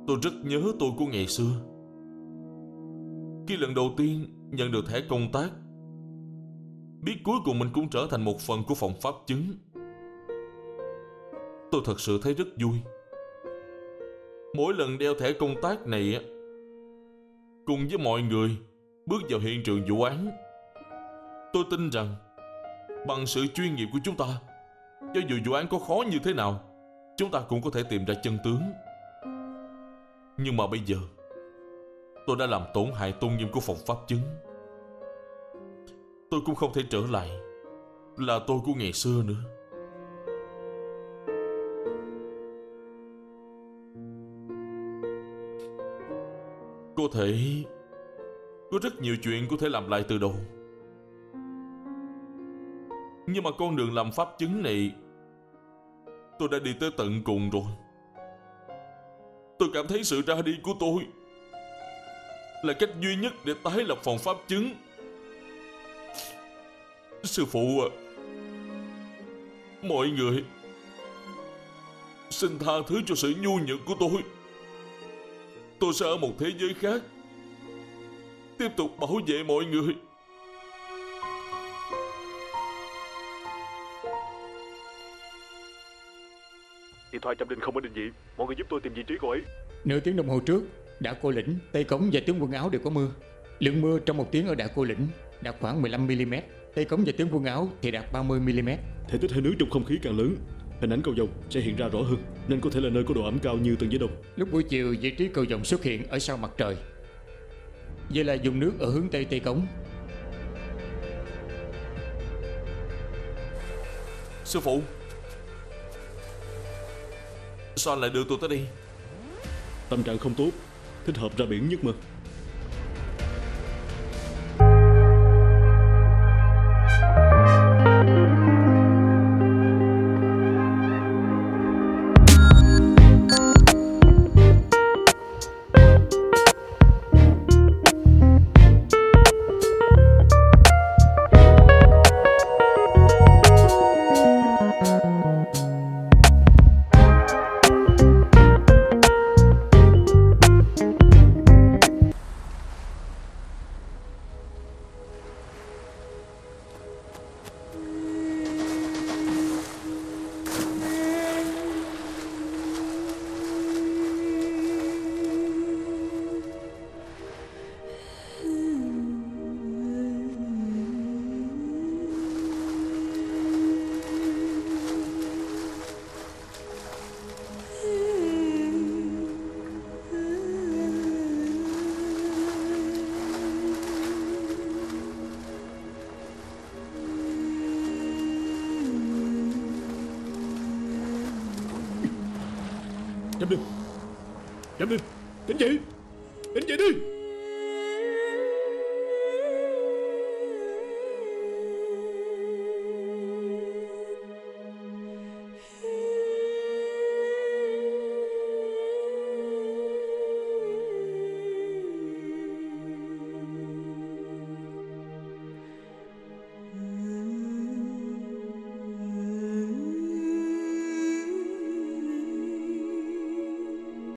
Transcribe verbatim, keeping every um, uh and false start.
Tôi rất nhớ tôi của ngày xưa. Khi lần đầu tiên nhận được thẻ công tác, biết cuối cùng mình cũng trở thành một phần của phòng pháp chứng, tôi thật sự thấy rất vui. Mỗi lần đeo thẻ công tác này, cùng với mọi người bước vào hiện trường vụ án, tôi tin rằng bằng sự chuyên nghiệp của chúng ta, cho dù vụ án có khó như thế nào, chúng ta cũng có thể tìm ra chân tướng. Nhưng mà bây giờ tôi đã làm tổn hại tôn nghiêm của phòng pháp chứng. Tôi cũng không thể trở lại là tôi của ngày xưa nữa. Có thể có rất nhiều chuyện có thể làm lại từ đầu, nhưng mà con đường làm pháp chứng này tôi đã đi tới tận cùng rồi. Tôi cảm thấy sự ra đi của tôi là cách duy nhất để tái lập phòng pháp chứng. Sư phụ à, mọi người xin tha thứ cho sự nhu nhược của tôi. Tôi sẽ ở một thế giới khác tiếp tục bảo vệ mọi người. Điện thoại Trầm Đình không ở định vị, mọi người giúp tôi tìm vị trí cô ấy. Nửa tiếng đồng hồ trước, Đảo Cô Lĩnh, Tây Cống và Tướng Quân Áo đều có mưa. Lượng mưa trong một tiếng ở Đảo Cô Lĩnh đạt khoảng mười lăm mi-li-mét, Tây Cống và Tướng Quân Áo thì đạt ba mươi mi-li-mét. Thể tích hơi nước trong không khí càng lớn, hình ảnh cầu vồng sẽ hiện ra rõ hơn, nên có thể là nơi có độ ẩm cao như tầng giới đông. Lúc buổi chiều, vị trí cầu vồng xuất hiện ở sau mặt trời. Vậy là dùng nước ở hướng Tây Tây Cống. Sư phụ, sao anh lại đưa tôi tới đây? Tâm trạng không tốt, thích hợp ra biển nhất mà. Chấm đi, chấm đi, tỉnh dậy, tỉnh dậy đi.